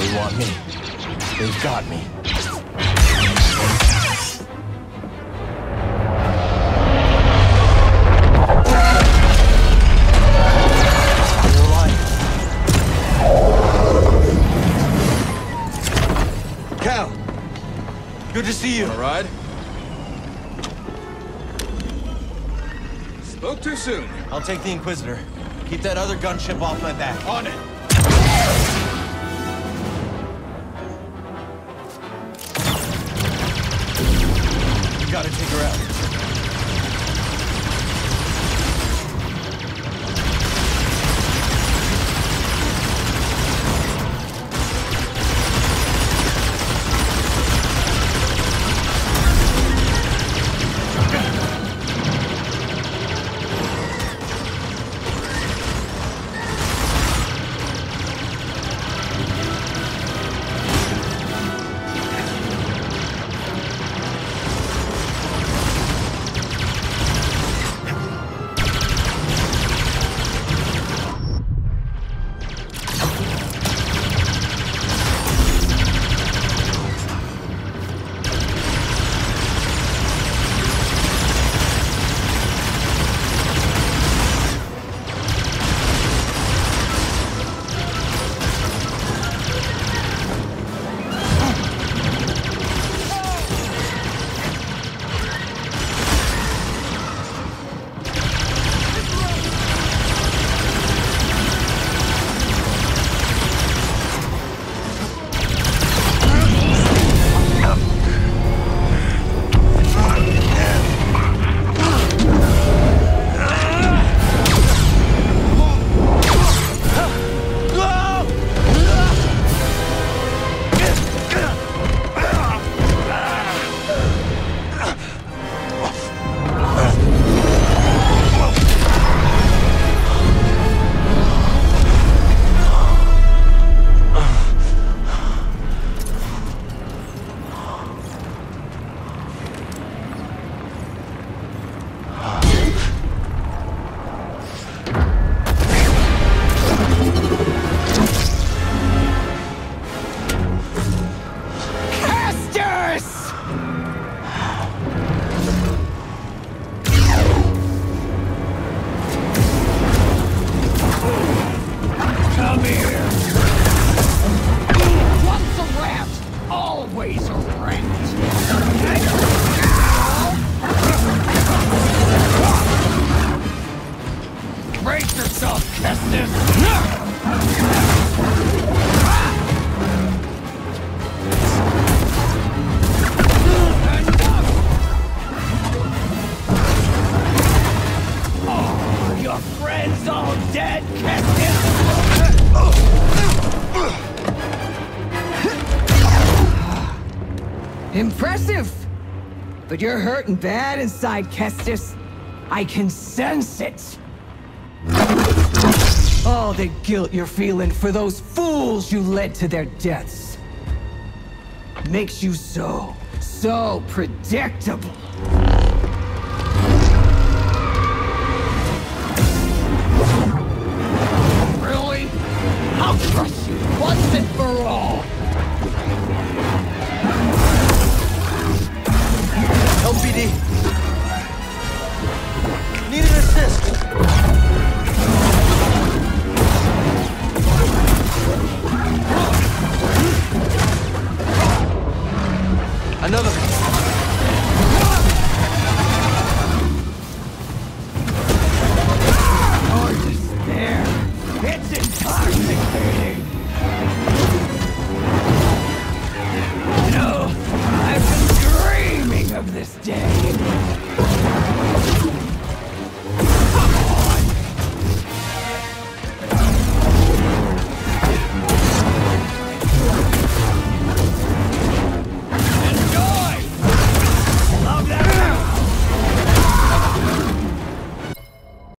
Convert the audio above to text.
They want me. They've got me. You're alive. Cal! Good to see you. All right. Spoke too soon. I'll take the Inquisitor. Keep that other gunship off my back. On it. You gotta take her out. Impressive! But you're hurting bad inside, Kestis. I can sense it. All the guilt you're feeling for those fools you led to their deaths makes you so predictable. Really? I'll crush you once and for all.